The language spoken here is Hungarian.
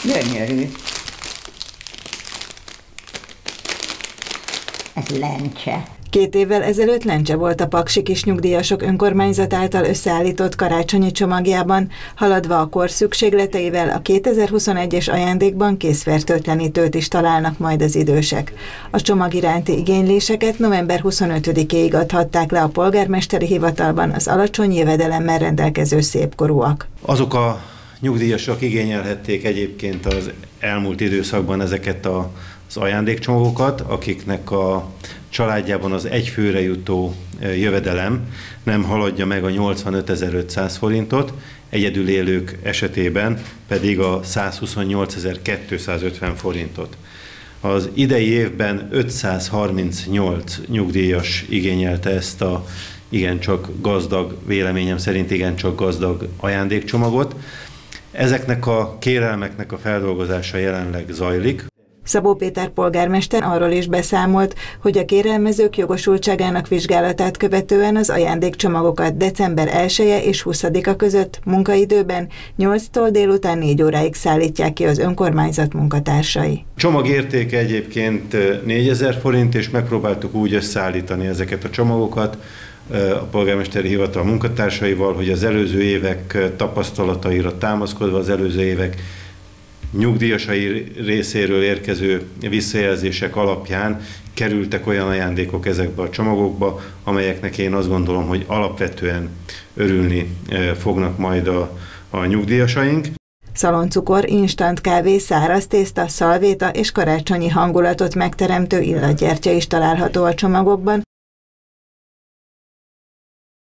Gyönyörű. Ez lencse. 2 évvel ezelőtt lencse volt a Paksi Kis Nyugdíjasok Önkormányzat által összeállított karácsonyi csomagjában, haladva a kor szükségleteivel a 2021-es ajándékban készfertőtlenítőt is találnak majd az idősek. A csomag iránti igényléseket november 25-éig adhatták le a polgármesteri hivatalban az alacsony jövedelemmel rendelkező szépkorúak. Azok a nyugdíjasok igényelhették egyébként az elmúlt időszakban ezeket az ajándékcsomagokat, akiknek a családjában az egy főre jutó jövedelem nem haladja meg a 85.500 forintot, egyedül élők esetében pedig a 128.250 forintot. Az idei évben 538 nyugdíjas igényelte ezt a igencsak gazdag, véleményem szerint igencsak gazdag ajándékcsomagot. Ezeknek a kérelmeknek a feldolgozása jelenleg zajlik. Szabó Péter polgármester arról is beszámolt, hogy a kérelmezők jogosultságának vizsgálatát követően az ajándékcsomagokat december 1-e és 20-a között munkaidőben 8-tól délután 4 óráig szállítják ki az önkormányzat munkatársai. Csomag értéke egyébként 4000 forint, és megpróbáltuk úgy összeállítani ezeket a csomagokat a polgármesteri hivatal munkatársaival, hogy az előző évek tapasztalataira támaszkodva, az előző évek nyugdíjasai részéről érkező visszajelzések alapján kerültek olyan ajándékok ezekbe a csomagokba, amelyeknek én azt gondolom, hogy alapvetően örülni fognak majd a nyugdíjasaink. Szaloncukor, instant kávé, száraz tészta, szalvéta és karácsonyi hangulatot megteremtő illatgyertya is található a csomagokban,